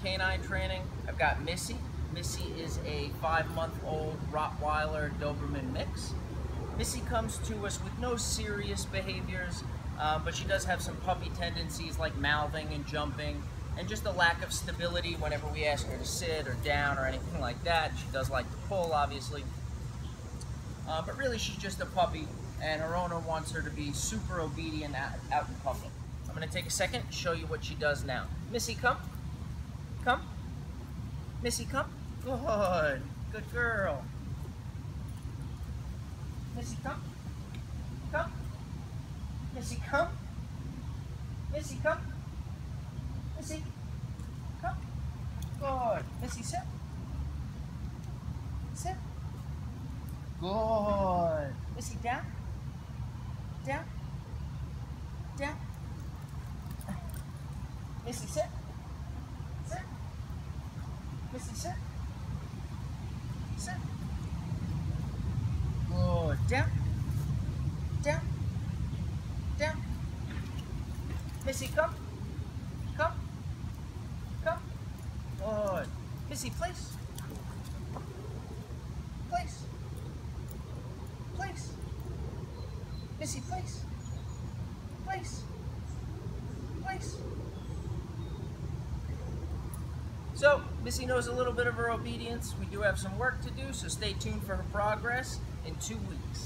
canine training. I've got Missy. Missy is a 5-month-old Rottweiler Doberman mix. Missy comes to us with no serious behaviors, but she does have some puppy tendencies like mouthing and jumping, and just a lack of stability whenever we ask her to sit or down or anything like that. She does like to pull, obviously. But really, she's just a puppy, and her owner wants her to be super obedient out in public. I'm going to take a second to show you what she does now. Missy, come. Come. Missy, come. Good. Good girl. Missy, come. Come. Missy, come. Missy, come. Missy, come. Good. Missy, sit. Sit. Good. Missy, down. Down. Down. Missy, sit. Sit. Missy, sit. Sit. Good. Down. Down. Down. Missy, come. Come. Come. Good. Missy, place. Place. Place. Missy, place. Place. Place. So, Missy knows a little bit of her obedience. We do have some work to do, so stay tuned for her progress in 2 weeks.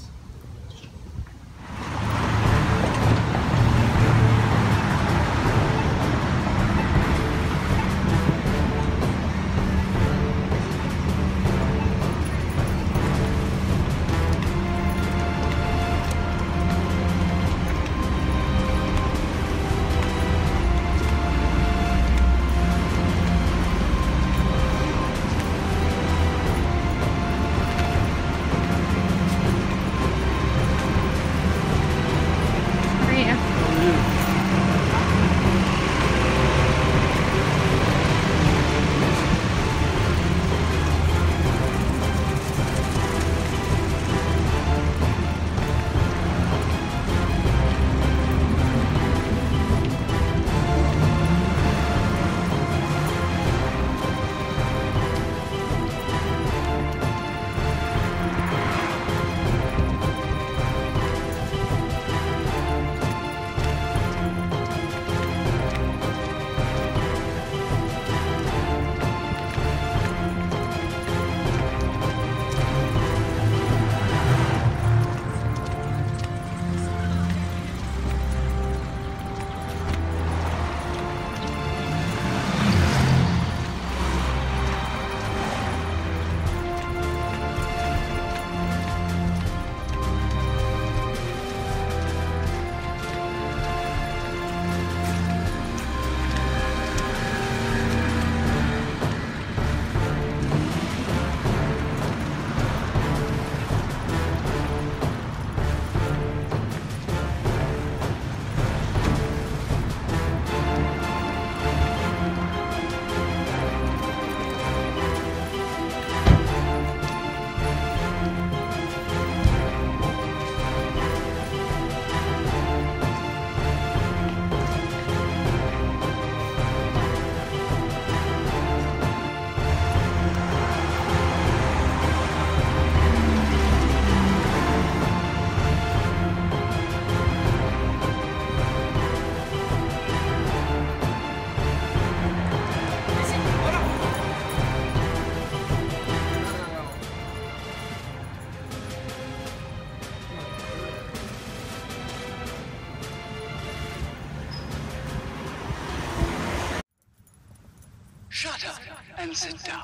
Shut up and sit down.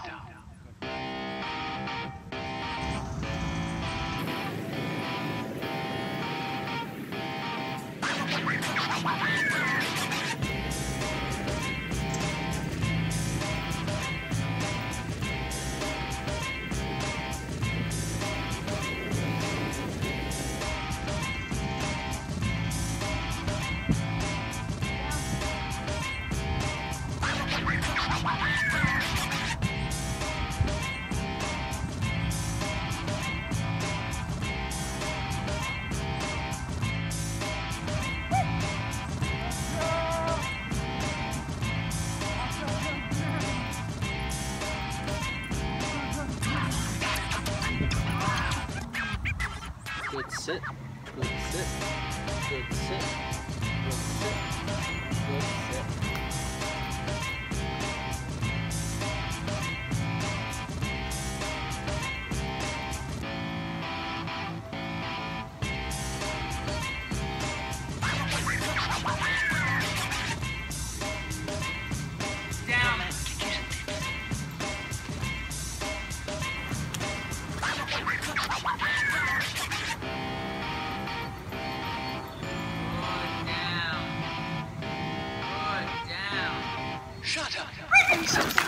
Good sit. Good sit. Good sit. Good sit. Good sit. Shut up and sit down.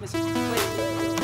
Missy, please.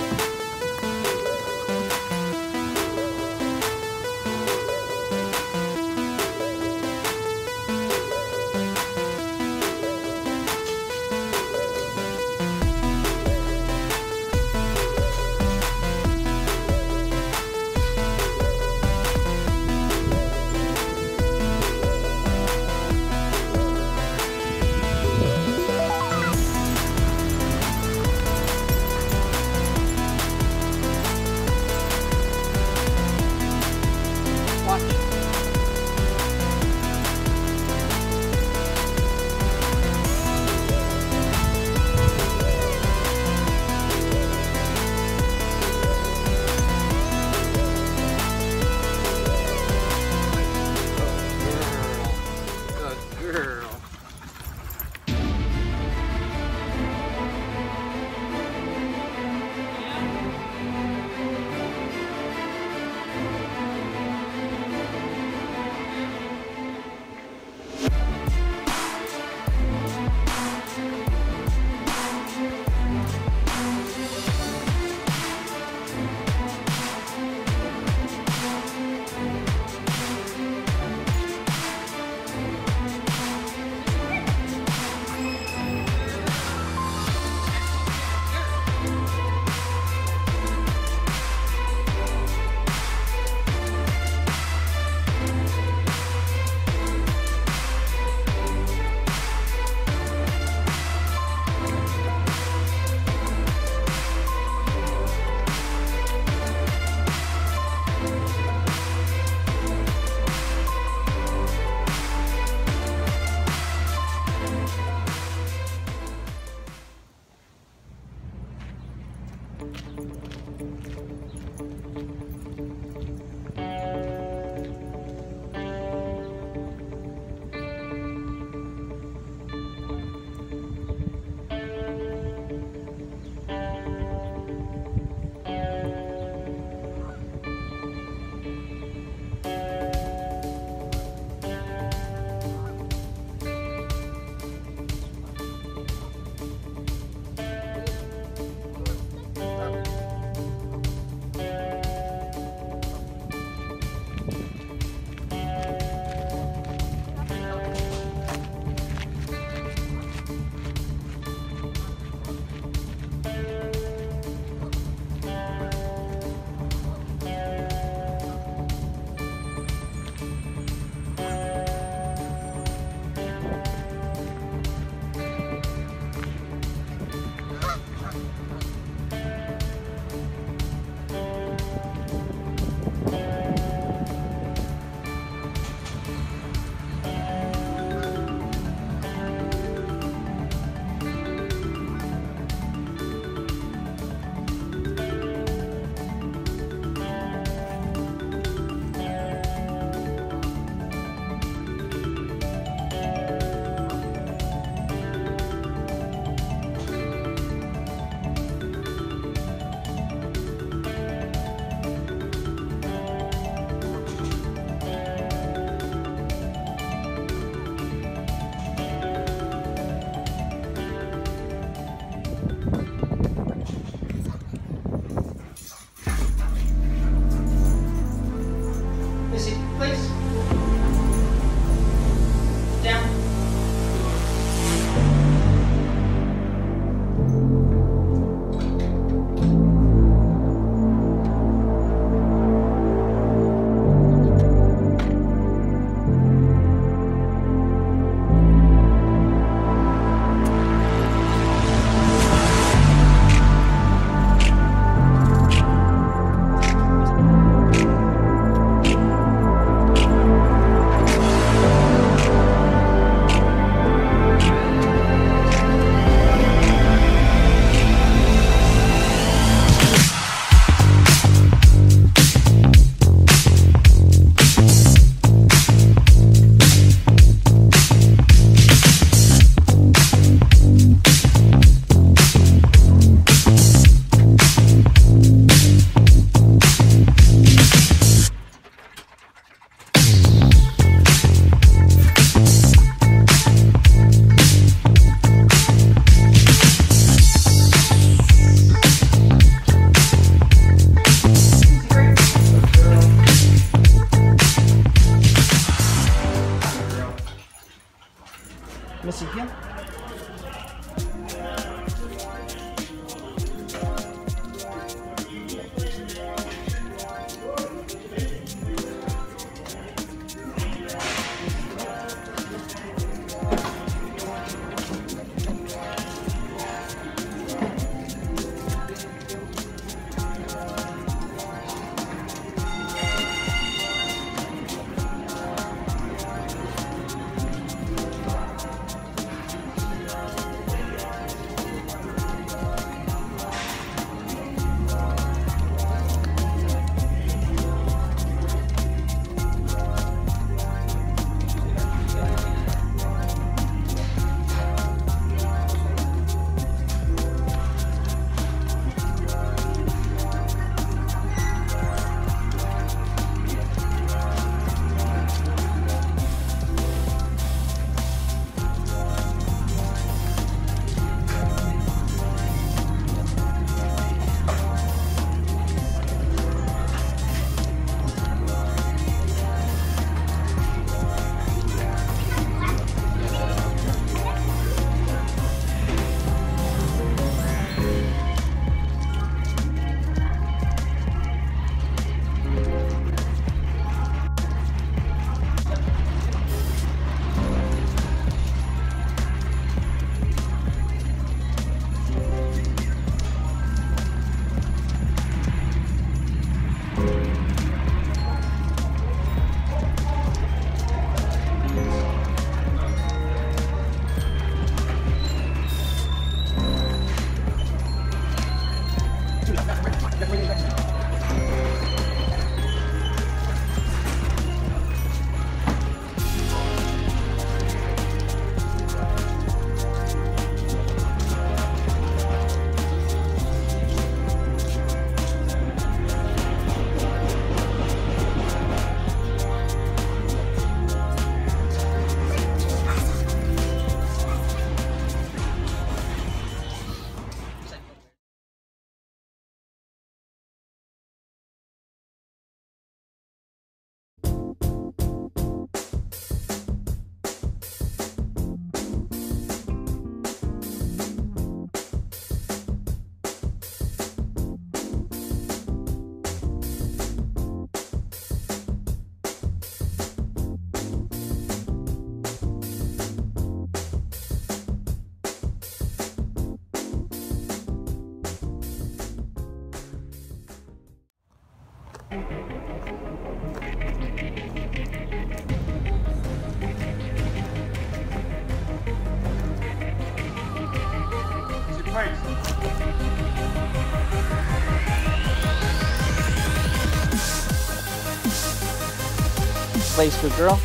Place, good girl.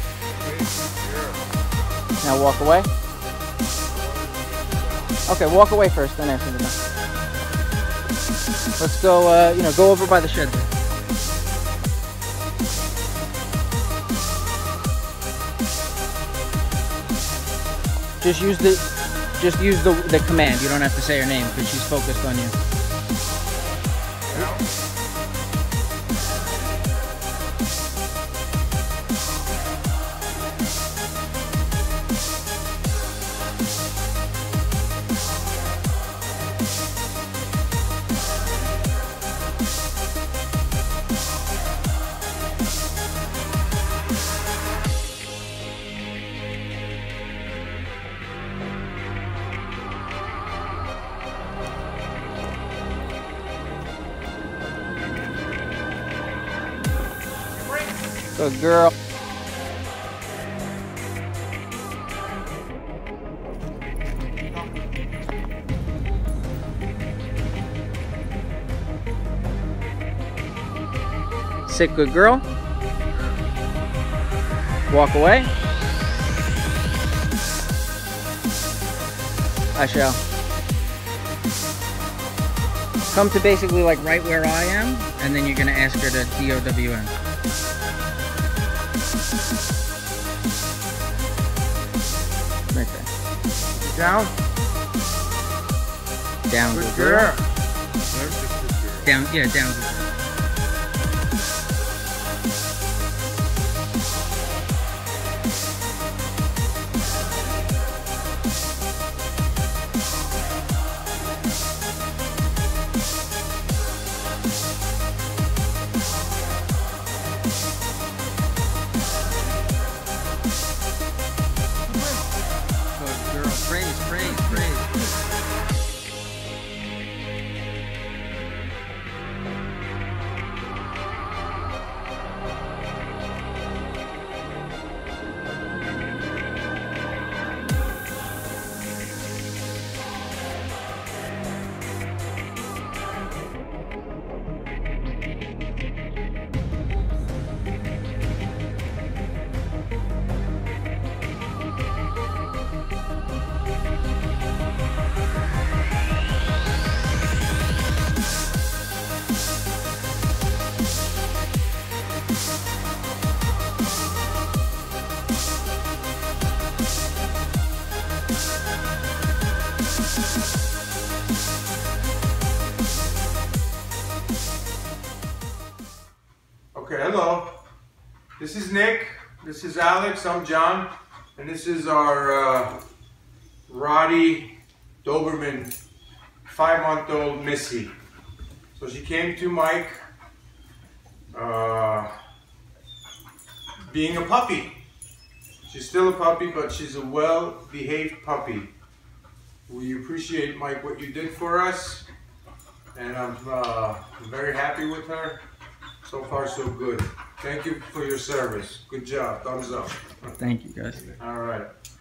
Now walk away. Okay, walk away first, then after you're done. Let's go, you know, go over by the shed there. Just use the command. You don't have to say her name because she's focused on you. Good girl. Sit, good girl. Walk away. I shall. Come to basically like right where I am, and then you're gonna ask her to DOWN. Right there. Down. Down, Good girl. Down, yeah, down. Okay, hello. This is Nick. This is Alex. I'm John. And this is our Rottie Doberman 5-month-old Missy. So she came to Mike being a puppy. She's still a puppy, but she's a well-behaved puppy. We appreciate, Mike, what you did for us. And I'm very happy with her. So far, so good. Thank you for your service. Good job. Thumbs up. Thank you, guys. All right.